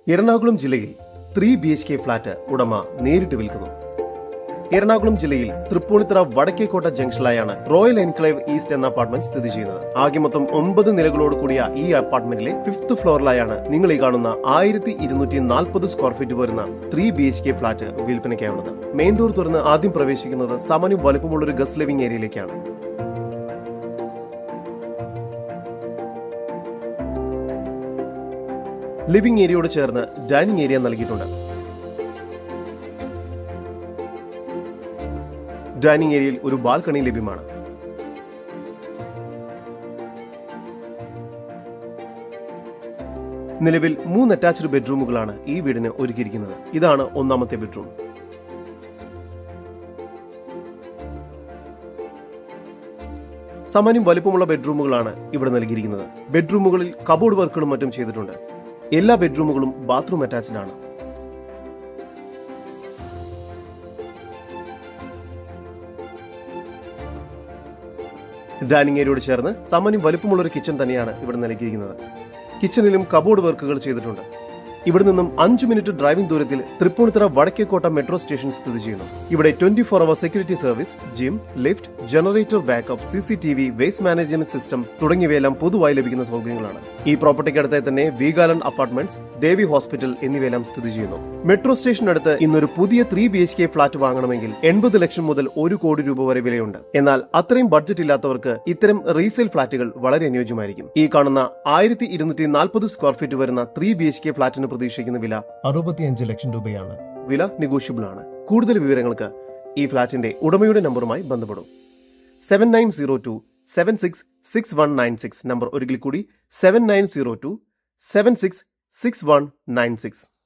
എറണാകുളം ജില്ലയിൽ 3 BHK flat ഉടമ നേരിട്ട് വിൽക്കുന്നു. എറണാകുളം ജില്ലയിൽ തൃപ്പൂണിത്തുറ വടക്കേക്കോട്ട ജംഗ്ഷനിലായാണ് റോയൽ എൻക്ലേവ് ഈസ്റ്റ് എന്ന അപ്പാർട്ട്മെന്റ് സ്ഥിതി ചെയ്യുന്നത്. ആകെ മൊത്തം 9 നിലകളോട് കൂടിയ ഈ അപ്പാർട്ട്മെന്റിലെ 5th ഫ്ലോറിലായാണ് നിങ്ങൾ ഈ കാണുന്ന 1240 സ്ക്വയർ ഫീറ്റ് വരുന്ന 3 BHK ഫ്ളാറ്റ് വിൽപ്പനയ്ക്കായുള്ളത്. മെയിൻ ഡോർ തുറന്ന് ആദ്യം പ്രവേശിക്കുന്നത് സാമാന്യം വലുപ്പമുള്ളൊരു ഗസ്റ്റ് ലിവിംഗ് ഏരിയയിലേക്കാണ്. ലിവിംഗ് ഏരിയയോട് ചേർന്ന് ഡൈനിങ് ഏരിയ നൽകിയിട്ടുണ്ട്. ഡൈനിങ് ഏരിയയിൽ ഒരു ബാൽക്കണി ലഭ്യമാണ്. നിലവിൽ 3 അറ്റാച്ച്ഡ് ബെഡ്റൂമുകളാണ് ഈ വീടിന് ഒരുക്കിയിരിക്കുന്നത്. ഇതാണ് ഒന്നാമത്തെ ബെഡ്റൂം. സാമാന്യം വലിപ്പമുള്ള ബെഡ്റൂമുകളാണ് ഇവിടെ നൽകിയിരിക്കുന്നത്. ബെഡ്റൂമുകളിൽ കബോർഡ് വർക്കുകളും മറ്റും ചെയ്തിട്ടുണ്ട്. എല്ലാ ബെഡ്റൂമുകളും ബാത്റൂം അറ്റാച്ച്ഡ് ആണ്. ഡൈനിങ് ഏരിയയോട് ചേർന്ന് സാമാന്യം വലിപ്പമുള്ള ഒരു കിച്ചൺ തന്നെയാണ് ഇവിടെ നൽകിയിരിക്കുന്നത്. കിച്ചണിലും കബോർഡ് വർക്കുകൾ ചെയ്തിട്ടുണ്ട്. ഇവിടെ നിന്നും 5 മിനിറ്റ് ഡ്രൈവിംഗ് ദൂരത്തിൽ തൃപ്പൂണിത്തുറ വടക്കേക്കോട്ട മെട്രോ സ്റ്റേഷൻ സ്ഥിതി ചെയ്യുന്നു. ഇവിടെ 24 hour security service, gym, lift, generator backup, CCTV, waste management system തുടങ്ങിയവയെല്ലാം പൊതുവായി ലഭിക്കുന്ന സൗകര്യങ്ങളാണ്. ഈ പ്രോപ്പർട്ടിക്ക് അടുത്തായി തന്നെ വീഗാലൻഡ് അപ്പാർട്ട്മെന്റ്സ്, ദേവി ഹോസ്പിറ്റൽ എന്നിവയെല്ലാം സ്ഥിതി ചെയ്യുന്നു. മെട്രോ സ്റ്റേഷനടുത്ത് ഇന്നൊരു പുതിയ 3 BHK ഫ്ളാറ്റ് വാങ്ങണമെങ്കിൽ 80 ലക്ഷം മുതൽ 1 കോടി രൂപ വരെ വിലയുണ്ട്. എന്നാൽ അത്രയും ബഡ്ജറ്റ് ഇല്ലാത്തവർക്ക് ഇത്തരം റീസെയിൽ ഫ്ളാറ്റുകൾ വളരെ അനുയോജ്യമായിരിക്കും. ഈ കാണുന്ന 1240 സ്ക്വയർ ഫീറ്റ് വരുന്ന 3 BHK ഫ്ളാറ്റിന് പ്രതീക്ഷിക്കുന്ന വില 65 ലക്ഷം രൂപയാണ്. വില നെഗോഷ്യബിൾ ആണ്. കൂടുതൽ വിവരങ്ങൾക്ക് ഈ ഫ്ളാറ്റിന്റെ ഉടമയുടെ നമ്പറുമായി ബന്ധപ്പെടും. 7902766196 നമ്പർ ഒരിക്കൽ കൂടി 7902766196.